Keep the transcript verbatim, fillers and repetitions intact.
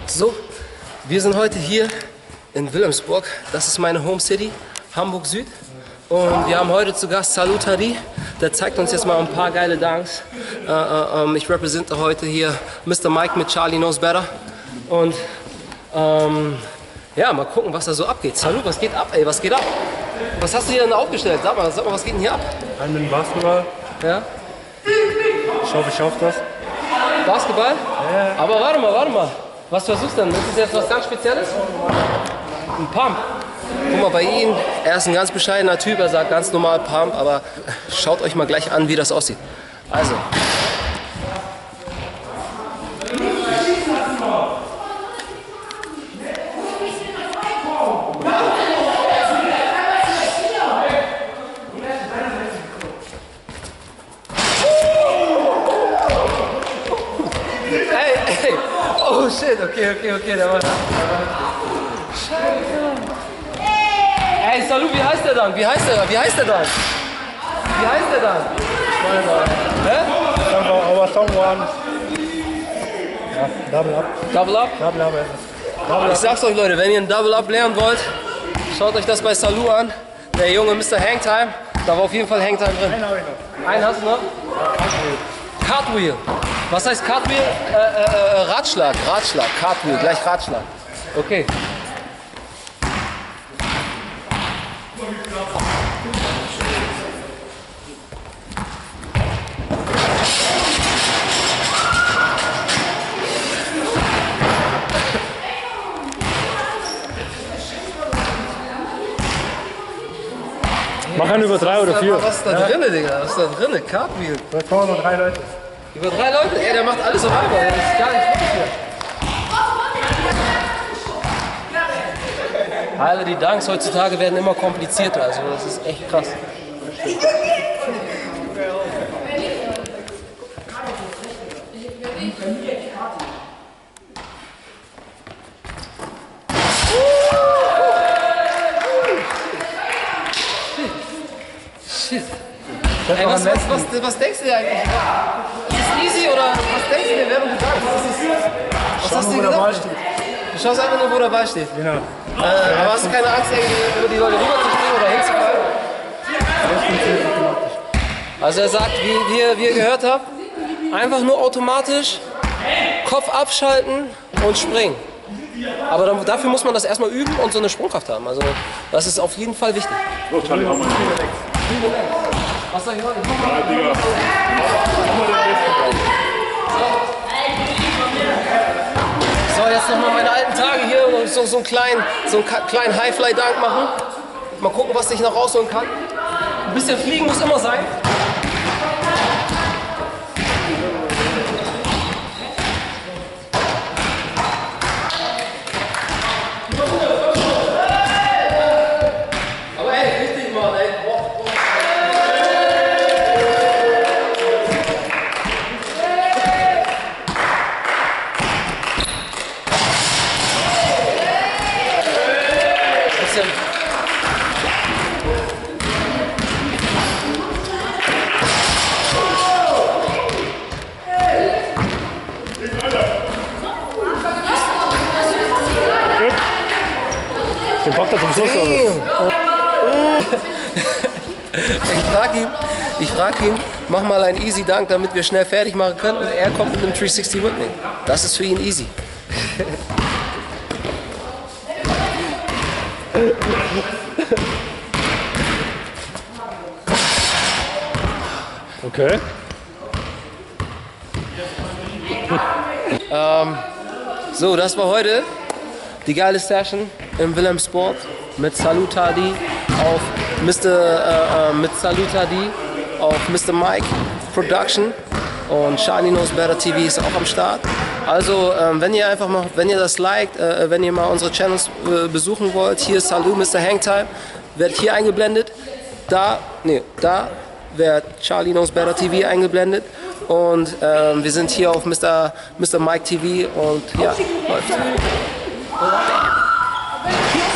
So, wir sind heute hier in Wilhelmsburg. Das ist meine Home City, Hamburg Süd. Und wir haben heute zu Gast Salou Tadi. Der zeigt uns jetzt mal ein paar geile Dunks. Äh, äh, ich repräsentiere heute hier Mister Mike mit Charlie Knows Better. Und ähm, ja, mal gucken, was da so abgeht. Salou, was geht ab, ey? Was geht ab? Was hast du hier denn aufgestellt? Sag mal, sag mal, was geht denn hier ab? Einen Basketball. Ja? Ich hoffe, ich schaffe das. Basketball? Ja. Aber warte mal, warte mal. Was versuchst du denn? Ist das jetzt was ganz Spezielles? Ein Pump. Guck mal bei ihm, er ist ein ganz bescheidener Typ, er sagt ganz normal Pump, aber schaut euch mal gleich an, wie das aussieht. Also. Oh shit, okay, okay, okay, der war... Scheiße. Ey, Salou, wie heißt der dann? Wie heißt der? Wie heißt der dann? Wie heißt der dann? Hä? Aber someone. Ja, Double Up. Double Up? Double Up. Double Ich sag's euch, Leute, wenn ihr ein Double Up lernen wollt, schaut euch das bei Salou an. Der junge Mister Hangtime, da war auf jeden Fall Hangtime drin. Einen habe ich noch. Einen hast du noch? Cartwheel. Was heißt Cartwheel? Äh, äh, äh, Ratschlag, Ratschlag, Cartwheel, gleich Ratschlag. Okay. Mach einen über drei oder vier. Was ist da drin, Digga? Was ist da drin? Cartwheel. Da kommen nur drei Leute. Über drei Leute? Ey, der macht alles auf einmal. Das ist gar nicht möglich hier. Alter, die Dunks heutzutage werden immer komplizierter. Also das ist echt krass. Shit. Ey, was, was, was, was denkst du dir eigentlich? Ist es easy oder was denkst du dir, während du sagst? Was hast du gedacht? Du schaust einfach nur, wo der Ball steht. Genau. Äh, aber hast du keine Angst, irgendwie über die Leute rüberzuspringen oder hinzufallen? Also er sagt, wie, wie, ihr, wie ihr gehört habt, einfach nur automatisch Kopf abschalten und springen. Aber dann, dafür muss man das erstmal üben und so eine Sprungkraft haben. Also das ist auf jeden Fall wichtig. So, Charlie, hau mal. Was soll ich machen? Ja, Digga. Mach mal den besten drauf. So, jetzt nochmal meine alten Tage hier und so, so einen kleinen, so einen kleinen Highfly-Dunk machen. Mal gucken, was ich noch rausholen kann. Ein bisschen fliegen muss immer sein. Aber ey, richtig, Mann, ey. Den packt er zum Schluss. Ich frage ihn, ich frag ihn, mach mal einen Easy Dunk, damit wir schnell fertig machen können. Und er kommt mit einem dreihundertsechzig Whipping. Das ist für ihn easy. Okay. ähm, so, das war heute die geile Session im Wilhelmsburg mit Salou Tadi auf Mister Äh, äh, mit Salou Tadi auf Mister Mike Production und Charlie Knows Better T V ist auch am Start. Also ähm, wenn ihr einfach mal, wenn ihr das liked, äh, wenn ihr mal unsere Channels äh, besuchen wollt, hier ist Salou Mister Hangtime, wird hier eingeblendet. Da, nee, da wird Charlie Knows Better T V eingeblendet. Und ähm, wir sind hier auf Mister Mister Mike T V und ja, läuft.